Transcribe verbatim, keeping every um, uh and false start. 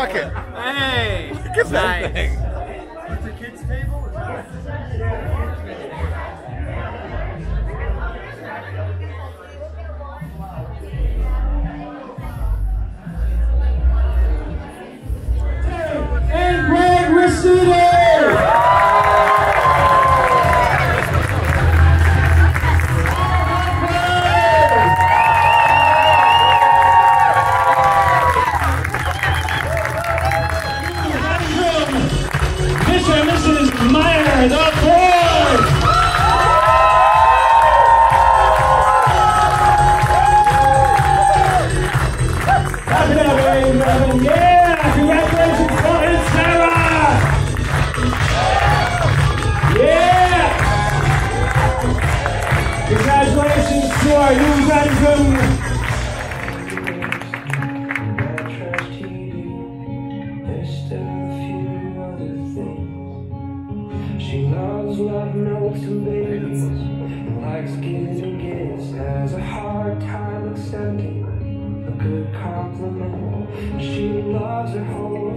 pocket. Hey! Look at that Nice. thing. It's a kid's table? And Greg Ricciuto! Mister and Missus Meyer, the board! Clap it up, everybody. Yeah! Congratulations, Paul and Sarah! Yeah! Congratulations to our new Ransom. She loves love notes and babies, and likes giving gifts, has a hard time accepting a good compliment. She loves her whole